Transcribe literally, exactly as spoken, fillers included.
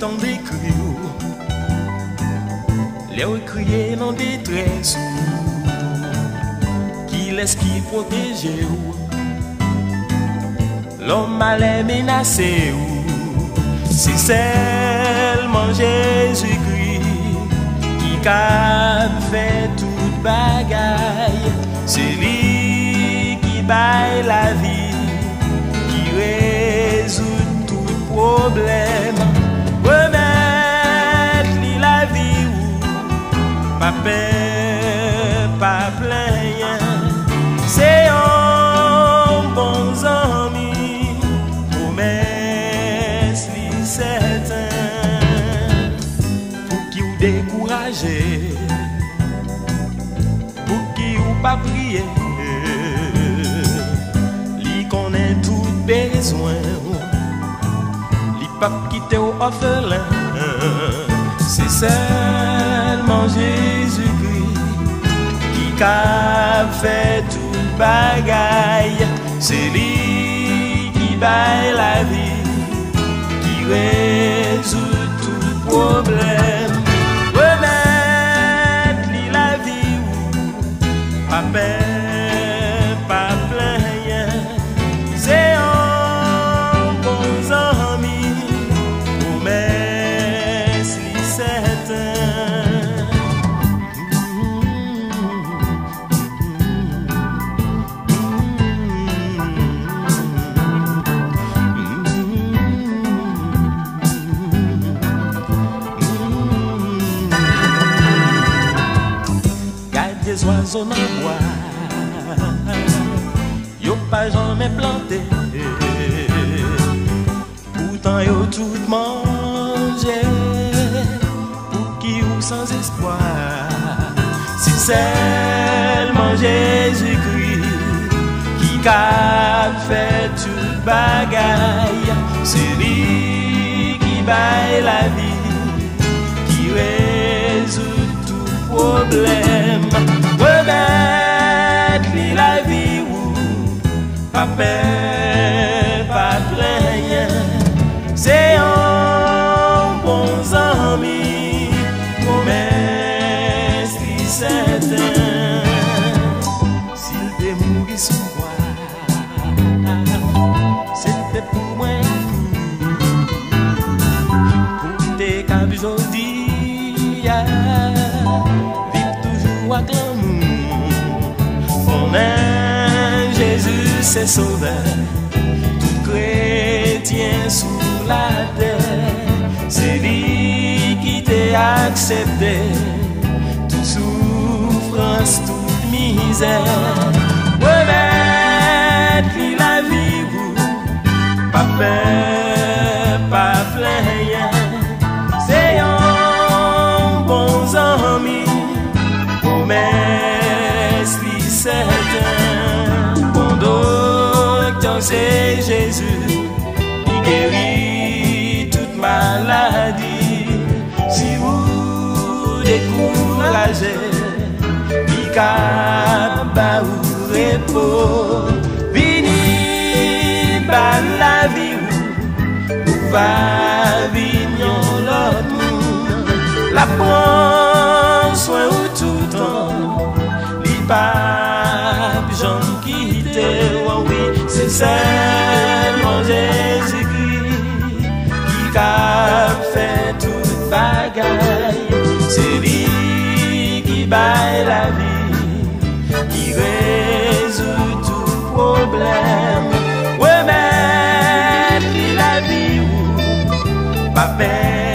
tant d'écrire, les crier dans détresse, qui laisse qui protéger, l'homme allait menacer, c'est seulement Jésus-Christ qui a fait toute bagaille, c'est lui qui baille la vie, qui résout tout problème, remettre lui la vie ou pas peur, pas plein, c'est un bon ami, promesse lui certain, pour qui vous décourager, pour qui vous pas prier, lui connaît tout besoin. Pas quitter au orphelin, c'est seulement Jésus-Christ qui a fait toute bagaille, c'est lui qui baille la vie, qui résout tout problème, remettre lui la vie ou pas peur, pas plein, c'est un bon ami. Des oiseaux dans le bois, yo pas jamais planté, pourtant yo tout mangé, pour qui ou sans espoir, c'est seulement Jésus-Christ qui a fait toute bagaille, c'est lui qui baille la vie, qui résout tout problème. Remettre lui la vie ou pas peur, pas plein, c'est un bon ami, promesse lui certain. S'il t'est mouru sous moi, c'était pour moi, pour tes câbles aujourd'hui, vive toujours à glamour. Jésus c'est sauveur, tout chrétien sous la terre, c'est lui qui t'a accepté, toute souffrance, toute misère, remettre lui la vie, vous, pas peur, pas plein, c'est un bon ami, promesse lui certain. C'est Jésus qui guérit toute maladie. Si vous découragez, il a ou repos. Vini par la vie ou va vignon l'autre monde. La prend soin ou tout temps. Li pas j'en quitte. C'est seulement Jésus-Christ qui a fait toute bagaille, c'est lui qui baille la vie, qui résout tout problème, remettre la vie ou pas peur.